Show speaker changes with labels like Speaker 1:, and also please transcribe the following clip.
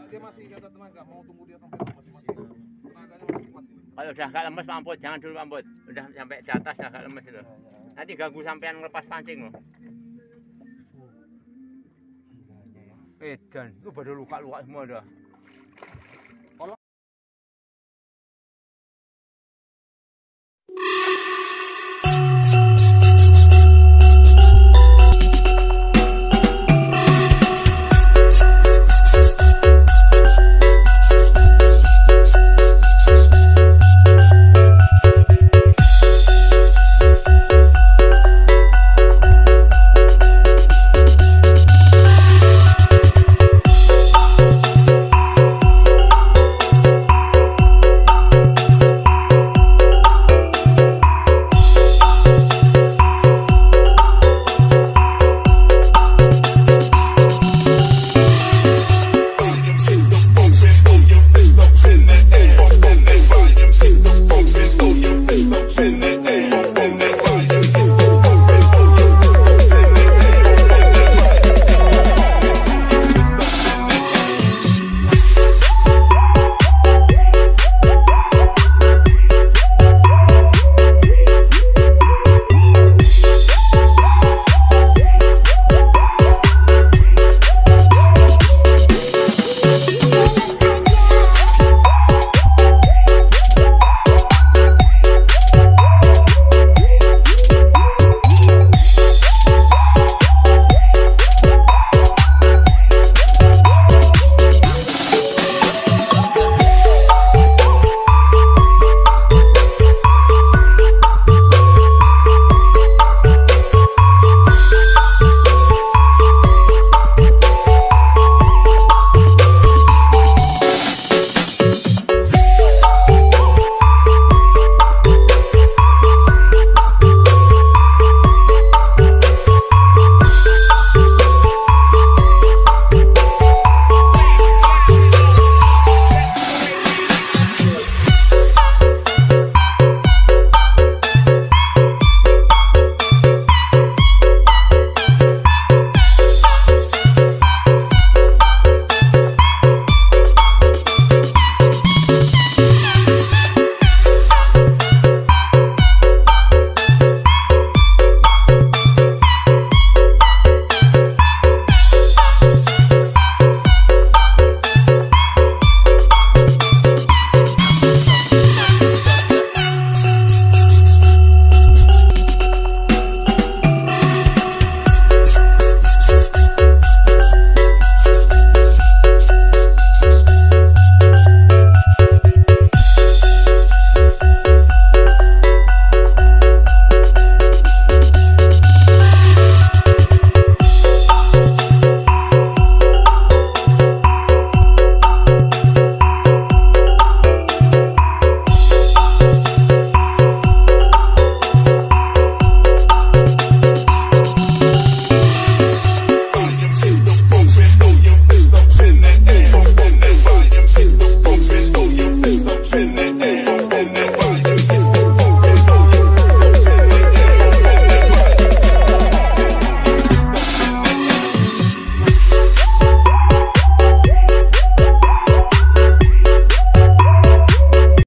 Speaker 1: dia masih ada tenaga, mau tunggu dia sampai masih tenaganya masih kuat ini.
Speaker 2: Kalau udah agak lemes mamput, jangan dulu mamput. Udah sampai di atas agak lemes itu. Nanti ganggu sampean ngelepas pancing loh. Edan, itu baru luka-luka semua dah.